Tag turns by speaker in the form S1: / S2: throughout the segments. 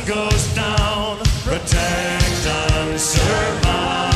S1: goes down, protect and survive.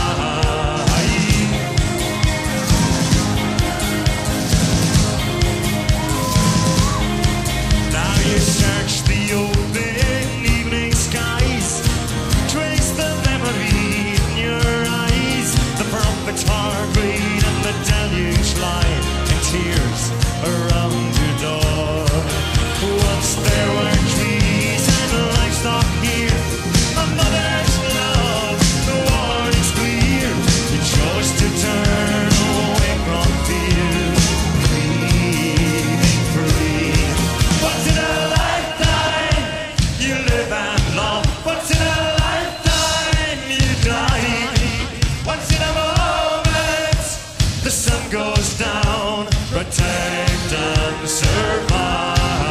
S1: Now you search the open evening skies, trace the memory in your eyes. The prophet's heart beat and the deluge lie in tears around your door. Once there were trees and livestock here, a mother's love, the warning's clear. You chose to turn away from fear, breathing free. Once in a lifetime you live and love, once in a lifetime you die. Once in a moment the sun goes down, protect and survive.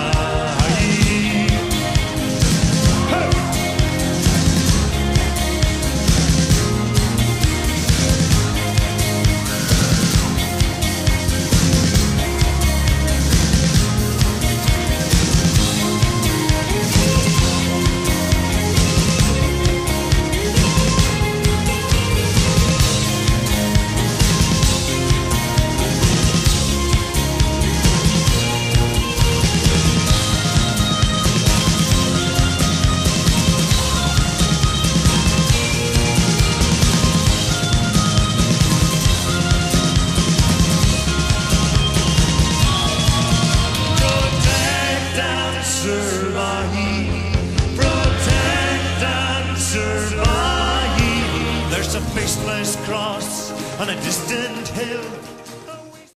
S1: Protect and survive. There's a faceless cross on a distant hill.